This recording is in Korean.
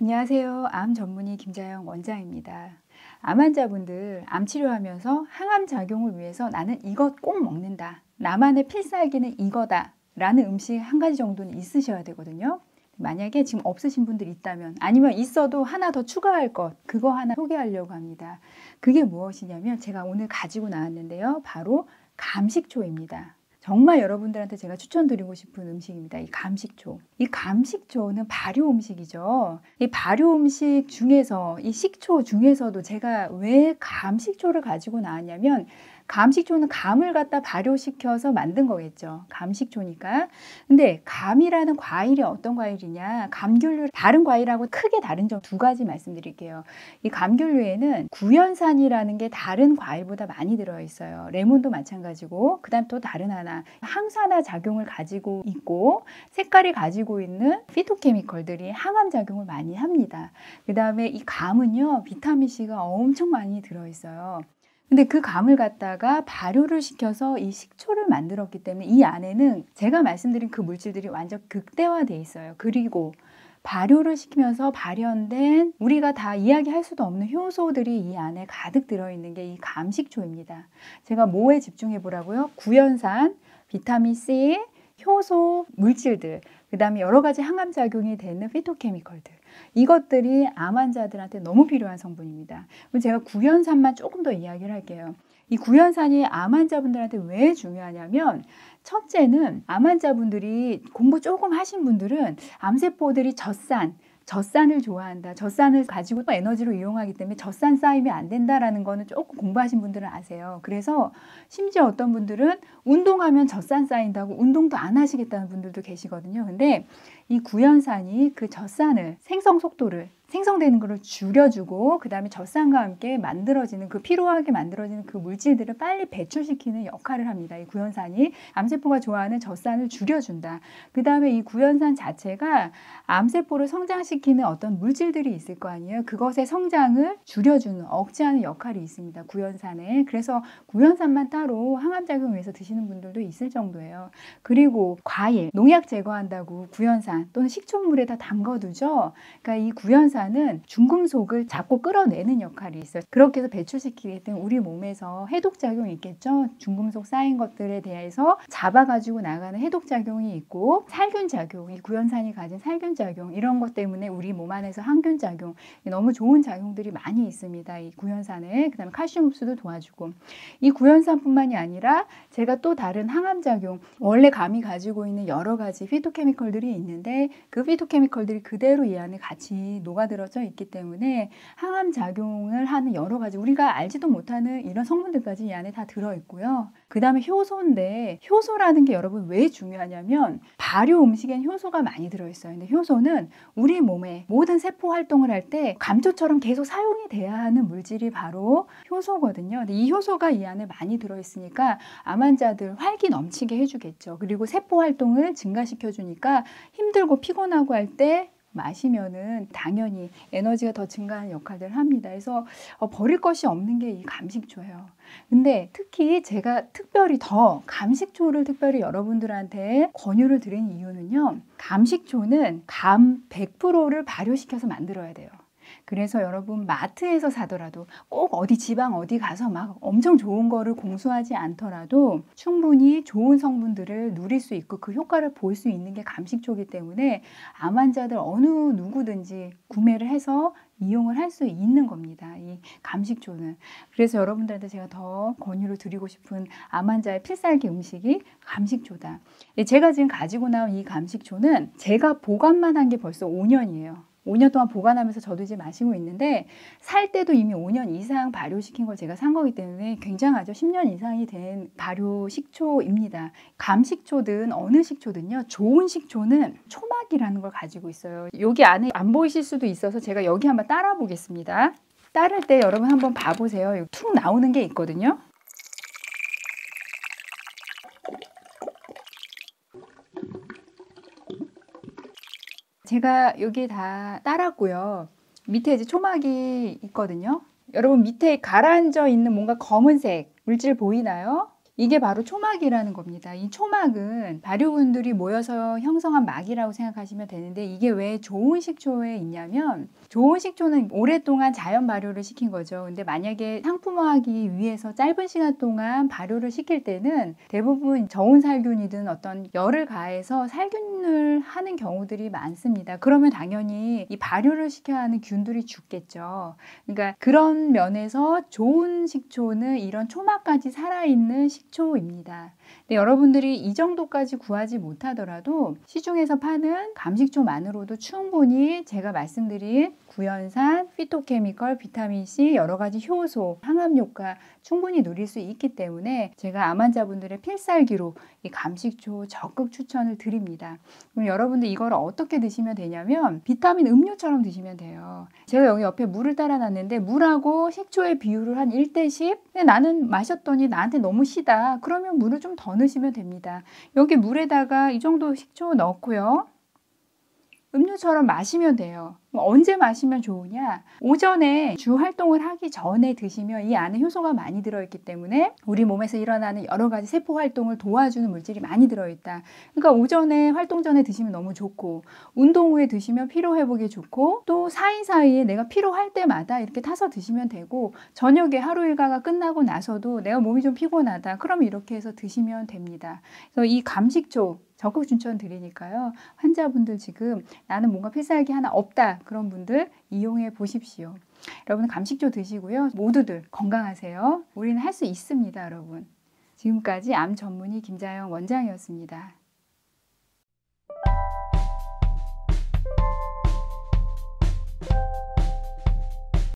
안녕하세요. 암 전문의 김자영 원장입니다. 암 환자분들 암 치료하면서 항암 작용을 위해서 나는 이것 꼭 먹는다. 나만의 필살기는 이거다. 라는 음식 한 가지 정도는 있으셔야 되거든요. 만약에 지금 없으신 분들이 있다면 아니면 있어도 하나 더 추가할 것 그거 하나 소개하려고 합니다. 그게 무엇이냐면 제가 오늘 가지고 나왔는데요. 바로 감식초입니다. 정말 여러분들한테 제가 추천드리고 싶은 음식입니다. 이 감식초. 이 감식초는 발효 음식이죠. 이 발효 음식 중에서 이 식초 중에서도 제가 왜 감식초를 가지고 나왔냐면 감식초는 감을 갖다 발효시켜서 만든 거겠죠. 감식초니까. 근데 감이라는 과일이 어떤 과일이냐. 감귤류 다른 과일하고 크게 다른 점 두 가지 말씀드릴게요. 이 감귤류에는 구연산이라는 게 다른 과일보다 많이 들어있어요. 레몬도 마찬가지고 그다음 또 다른 하나 항산화 작용을 가지고 있고 색깔이 가지고 있는 피토케미컬들이 항암 작용을 많이 합니다. 그 다음에 이 감은요 비타민C가 엄청 많이 들어있어요. 근데 그 감을 갖다가 발효를 시켜서 이 식초를 만들었기 때문에 이 안에는 제가 말씀드린 그 물질들이 완전 극대화되어 있어요. 그리고 발효를 시키면서 발현된 우리가 다 이야기할 수도 없는 효소들이 이 안에 가득 들어있는 게 이 감식초입니다. 제가 뭐에 집중해 보라고요? 구연산, 비타민C, 효소 물질들, 그 다음에 여러 가지 항암작용이 되는 피토케미컬들. 이것들이 암 환자들한테 너무 필요한 성분입니다. 그럼 제가 구연산만 조금 더 이야기를 할게요. 이 구연산이 암 환자분들한테 왜 중요하냐면 첫째는 암 환자분들이 공부 조금 하신 분들은 암세포들이 젖산을 좋아한다. 젖산을 가지고 에너지로 이용하기 때문에 젖산 쌓이면 안 된다라는 거는 조금 공부하신 분들은 아세요. 그래서 심지어 어떤 분들은 운동하면 젖산 쌓인다고 운동도 안 하시겠다는 분들도 계시거든요. 근데 이 구연산이 그 젖산을 생성 속도를 생성되는 것을 줄여주고 그 다음에 젖산과 함께 만들어지는 그 피로하게 만들어지는 그 물질들을 빨리 배출시키는 역할을 합니다. 이 구연산이 암세포가 좋아하는 젖산을 줄여준다. 그 다음에 이 구연산 자체가 암세포를 성장시키는 어떤 물질들이 있을 거 아니에요. 그것의 성장을 줄여주는 억제하는 역할이 있습니다. 구연산에. 그래서 구연산만 따로 항암작용을 위해서 드시는 분들도 있을 정도예요. 그리고 과일, 농약 제거한다고 구연산 또는 식초물에다 담궈두죠. 그러니까 이 구연산은 중금속을 자꾸 끌어내는 역할이 있어요. 그렇게 해서 배출시키기 때문에 우리 몸에서 해독작용이 있겠죠. 중금속 쌓인 것들에 대해서 잡아가지고 나가는 해독작용이 있고 살균작용, 이 구연산이 가진 살균작용 이런 것 때문에 우리 몸 안에서 항균작용 너무 좋은 작용들이 많이 있습니다. 이 구연산에. 그 다음에 칼슘 흡수도 도와주고 이 구연산뿐만이 아니라 제가 또 다른 항암작용 원래 감이 가지고 있는 여러 가지 피토케미컬들이 있는데 그 피토케미컬들이 그대로 이 안에 같이 녹아들어져 있기 때문에 항암작용을 하는 여러 가지 우리가 알지도 못하는 이런 성분들까지 이 안에 다 들어있고요. 그 다음에 효소인데 효소라는 게 여러분 왜 중요하냐면 발효 음식엔 효소가 많이 들어있어요. 근데 효소는 우리 몸의 모든 세포 활동을 할 때 감초처럼 계속 사용이 돼야 하는 물질이 바로 효소거든요. 근데 이 효소가 이 안에 많이 들어있으니까 암 환자들 활기 넘치게 해주겠죠. 그리고 세포 활동을 증가시켜 주니까 힘들고 피곤하고 할 때 마시면은 당연히 에너지가 더 증가하는 역할들을 합니다. 그래서 버릴 것이 없는 게 이 감식초예요. 근데 특히 제가 특별히 더 감식초를 특별히 여러분들한테 권유를 드린 이유는요. 감식초는 감 100%를 발효시켜서 만들어야 돼요. 그래서 여러분 마트에서 사더라도 꼭 어디 지방 어디 가서 막 엄청 좋은 거를 공수하지 않더라도 충분히 좋은 성분들을 누릴 수 있고 그 효과를 볼 수 있는 게 감식초이기 때문에 암 환자들 어느 누구든지 구매를 해서 이용을 할 수 있는 겁니다. 이 감식초는. 그래서 여러분들한테 제가 더 권유를 드리고 싶은 암 환자의 필살기 음식이 감식초다. 제가 지금 가지고 나온 이 감식초는 제가 보관만 한 게 벌써 5년이에요. 5년 동안 보관하면서 저도 이제 마시고 있는데 살 때도 이미 5년 이상 발효시킨 걸 제가 산 거기 때문에 굉장하죠. 10년 이상이 된 발효 식초입니다. 감식초든 어느 식초든요. 좋은 식초는 초막이라는 걸 가지고 있어요. 여기 안에 안 보이실 수도 있어서 제가 여기 한번 따라 보겠습니다. 따를 때 여러분 한번 봐보세요. 여기 툭 나오는 게 있거든요. 제가 여기 다 따랐고요. 밑에 이제 초막이 있거든요. 여러분 밑에 가라앉아 있는 뭔가 검은색 물질 보이나요? 이게 바로 초막이라는 겁니다. 이 초막은 발효분들이 모여서 형성한 막이라고 생각하시면 되는데 이게 왜 좋은 식초에 있냐면 좋은 식초는 오랫동안 자연 발효를 시킨 거죠. 근데 만약에 상품화하기 위해서 짧은 시간 동안 발효를 시킬 때는 대부분 저온 살균이든 어떤 열을 가해서 살균을 하는 경우들이 많습니다. 그러면 당연히 이 발효를 시켜야 하는 균들이 죽겠죠. 그러니까 그런 면에서 좋은 식초는 이런 초막까지 살아있는 식초입니다. 근데 여러분들이 이 정도까지 구하지 못하더라도 시중에서 파는 감식초만으로도 충분히 제가 말씀드린 구연산, 피토케미컬, 비타민C, 여러 가지 효소, 항암 효과 충분히 누릴 수 있기 때문에 제가 암 환자분들의 필살기로 이 감식초 적극 추천을 드립니다. 그럼 여러분들 이걸 어떻게 드시면 되냐면 비타민 음료처럼 드시면 돼요. 제가 여기 옆에 물을 따라 놨는데 물하고 식초의 비율을 한 1대10. 근데 나는 마셨더니 나한테 너무 시다. 그러면 물을 좀 더 넣으시면 됩니다. 여기 물에다가 이 정도 식초 넣고요. 음료처럼 마시면 돼요. 언제 마시면 좋으냐? 오전에 주 활동을 하기 전에 드시면 이 안에 효소가 많이 들어있기 때문에 우리 몸에서 일어나는 여러 가지 세포 활동을 도와주는 물질이 많이 들어있다. 그러니까 오전에 활동 전에 드시면 너무 좋고 운동 후에 드시면 피로 회복에 좋고 또 사이사이에 내가 피로할 때마다 이렇게 타서 드시면 되고 저녁에 하루 일과가 끝나고 나서도 내가 몸이 좀 피곤하다. 그럼 이렇게 해서 드시면 됩니다. 그래서 이 감식초 적극 추천 드리니까요. 환자분들 지금 나는 뭔가 필살기 하나 없다. 그런 분들 이용해 보십시오. 여러분 감식초 드시고요. 모두들 건강하세요. 우리는 할 수 있습니다, 여러분. 지금까지 암 전문의 김자영 원장이었습니다.